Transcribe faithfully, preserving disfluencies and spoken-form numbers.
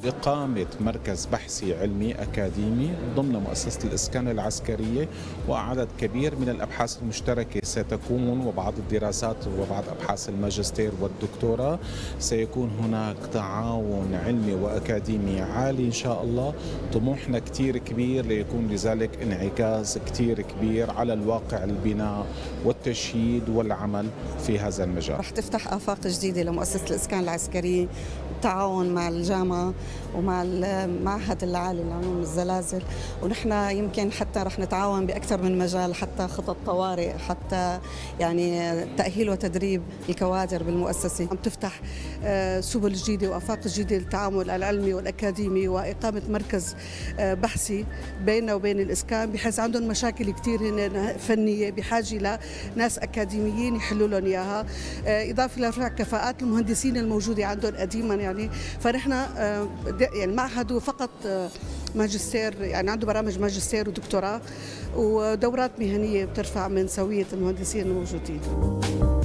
إقامة مركز بحثي علمي أكاديمي ضمن مؤسسة الإسكان العسكرية، وعدد كبير من الأبحاث المشتركة ستكون، وبعض الدراسات وبعض أبحاث الماجستير والدكتوراه. سيكون هناك تعاون علمي وأكاديمي عالي إن شاء الله. طموحنا كتير كبير ليكون لذلك انعكاس كتير كبير على الواقع البناء والتشييد والعمل في هذا المجال. رح تفتح آفاق جديدة لمؤسسة الإسكان العسكري بالتعاون مع الجامعة ومع المعهد العالي لعلوم الزلازل، ونحن يمكن حتى رح نتعاون بأكثر من مجال، حتى خطط طوارئ، حتى يعني تأهيل وتدريب الكوادر بالمؤسسة. عم تفتح سبل جديدة وآفاق جديدة للتعامل العلمي والأكاديمي وإقامة مركز بحثي بيننا وبين الإسكان، بحيث عندهم مشاكل كثير هنا فنية بحاجة لناس أكاديميين يحلوا لهم إياها، إضافة لرفع كفاءات المهندسين الموجودة عندهم قديما. يعني فنحن يعني معهد فقط ماجستير، يعني عنده برامج ماجستير ودكتوراه ودورات مهنية بترفع من سوية المهندسين الموجودين.